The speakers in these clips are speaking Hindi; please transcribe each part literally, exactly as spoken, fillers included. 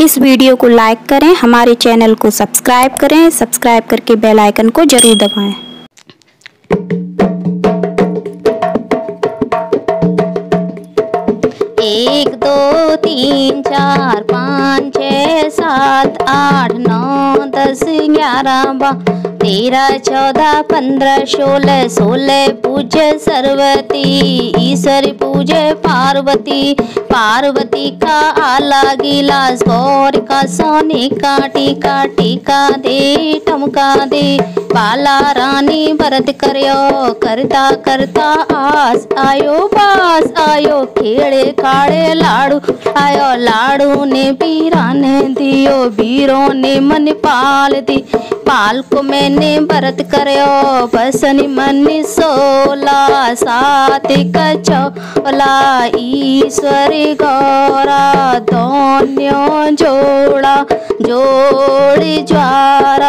इस वीडियो को लाइक करें, हमारे चैनल को सब्सक्राइब करें, सब्सक्राइब करके बेल आइकन को जरूर दबाएं। एक दो तीन चार पाँच छः सात आठ नौ दस ग्यारह बारह तेरह चौदह पंद्रह सोलह सोलह पूजे सरस्वती, ईश्वर पूजे पार्वती। पार्वती का आला गिलास, गौर का सोने का टीका, टीका दे टमका दे। बाला रानी व्रत करियो, करता करता आस आयो पास आयो। खेड़े खाड़े लाड़ू आयो, लाड़ू ने बीरा ने दियो, बीरों ने मन पाल दी। पाल को मैंने व्रत करियो, बसनी मन सोला सात कचौला। ईश्वरी गौरा दोन्यों जोड़ा, जोड़ी ज्वारा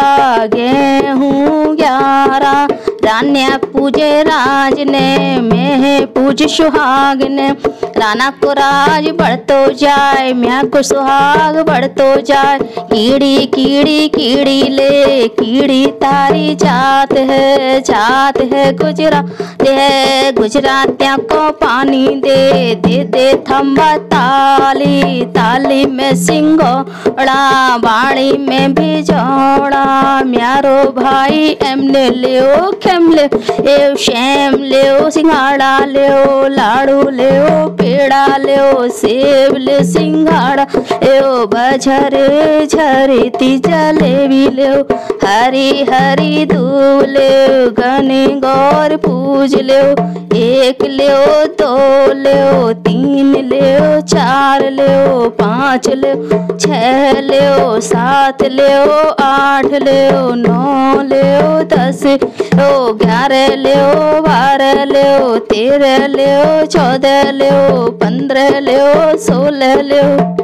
गेहूँ ग्यारह। रान्या पूजे राज ने, मैं पूज सुहाग ने। राना को राज बढ़तो जाए, मैं को सुहाग बढ़तो जाए। कीड़ी कीड़ी कीड़ी ले, कीड़ी तारी जात है, जात है गुजरात है। गुजरातिया को पानी दे, दे दे थम्बा ताली, ताली में सिंगोड़ा, बाड़ी में भी जोड़ा। म्यारो भाई एमने लियो खेम ले एव शेम लियो, सिंगाड़ा लियो, लाड़ू लियो, पेड़ा लियो, सेब ले सिंगाड़ा लियो, बझरे झरती जलेबी लियो। हरी हरी दूब लियो, गने गौर पूज लियो। एक लियो दो लियो, तीन लियो, चार लियो, पाँच लियो, छः लियो, सात लियो, आठ लियो, नौ लियो, दस लियो, ग्यारह लियो, बारह लियो, तेरह लियो, चौदह लियो, पंद्रह लियो, सोलह लियो।